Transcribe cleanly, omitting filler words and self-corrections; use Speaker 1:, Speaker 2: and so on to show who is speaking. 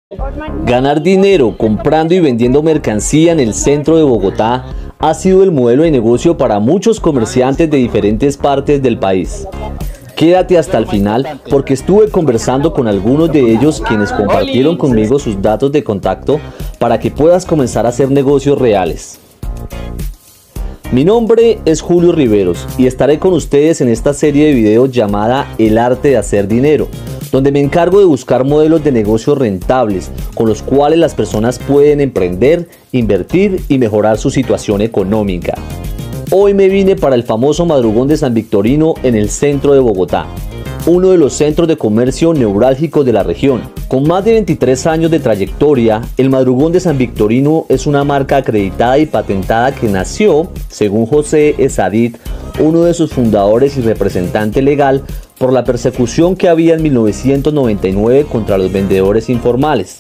Speaker 1: Ganar dinero comprando y vendiendo mercancía en el centro de Bogotá ha sido el modelo de negocio para muchos comerciantes de diferentes partes del país. Quédate hasta el final porque estuve conversando con algunos de ellos quienes compartieron conmigo sus datos de contacto para que puedas comenzar a hacer negocios reales. Mi nombre es Julio Riveros y estaré con ustedes en esta serie de videos llamada El arte de hacer dinero, donde me encargo de buscar modelos de negocios rentables con los cuales las personas pueden emprender, invertir y mejorar su situación económica. Hoy me vine para el famoso Madrugón de San Victorino en el centro de Bogotá, uno de los centros de comercio neurálgicos de la región. Con más de 23 años de trayectoria, el Madrugón de San Victorino es una marca acreditada y patentada que nació, según José Esadit, uno de sus fundadores y representante legal, por la persecución que había en 1999 contra los vendedores informales.